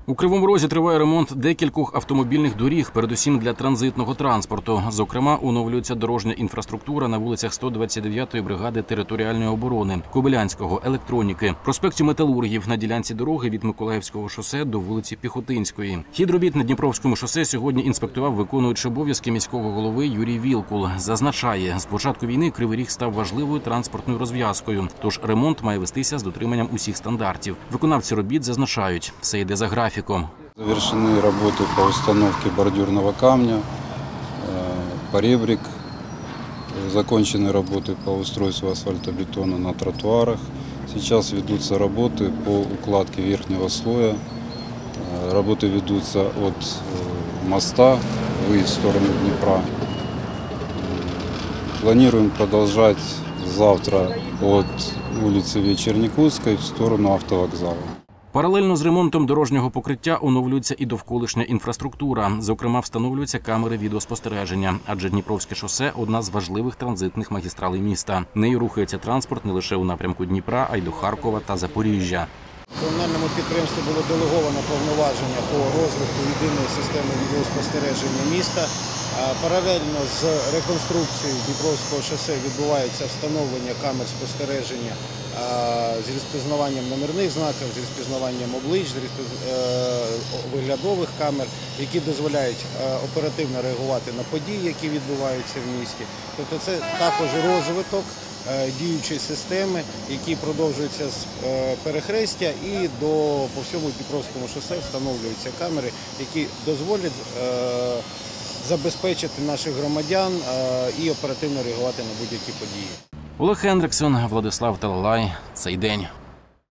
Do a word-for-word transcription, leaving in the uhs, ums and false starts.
У Кривому Розі триває ремонт декількох автомобільних доріг, передусім для транзитного транспорту. Зокрема, оновлюється дорожня інфраструктура на вулицях сто двадцять дев'ятої бригади територіальної оборони, Кобилянського, Електроніки, проспекті Металургів на ділянці дороги від Миколаївського шосе до вулиці Піхотинської. Хід робіт на Дніпровському шосе сьогодні інспектував виконуючий обов'язки міського голови Юрій Вілкул. Зазначає, з початку війни Кривий Ріг став важливою транспортною розв'язкою, тож ремонт має вестися з дотриманням усіх стандартів. Виконавці робіт зазначають, все йде за графіком. Завершены работы по установке бордюрного камня, поребрик, закончены работы по устройству асфальтобетона на тротуарах. Сейчас ведутся работы по укладке верхнего слоя. Работы ведутся от моста, выезд в сторону Днепра. Планируем продолжать завтра от улицы Вечерникутской в сторону автовокзала. Паралельно з ремонтом дорожнього покриття оновлюється і довколишня інфраструктура. Зокрема, встановлюються камери відеоспостереження, адже Дніпровське шосе – одна з важливих транзитних магістралей міста. Нею рухається транспорт не лише у напрямку Дніпра, а й до Харкова та Запоріжжя. Комунальному підприємству було делеговано повноваження по розвитку єдиної системи відеоспостереження міста. Паралельно з реконструкцією Дніпровського шосе відбувається встановлення камер спостереження з розпізнаванням номерних знаків, з розпізнаванням облич, з виглядових камер, які дозволяють оперативно реагувати на події, які відбуваються в місті. Тобто це також розвиток діючої системи, які продовжуються з перехрестя, і до, по всьому Дніпровському шосе встановлюються камери, які дозволять забезпечити наших громадян і оперативно реагувати на будь-які події. Олег Хендриксон, Владислав Талалай. Цей день.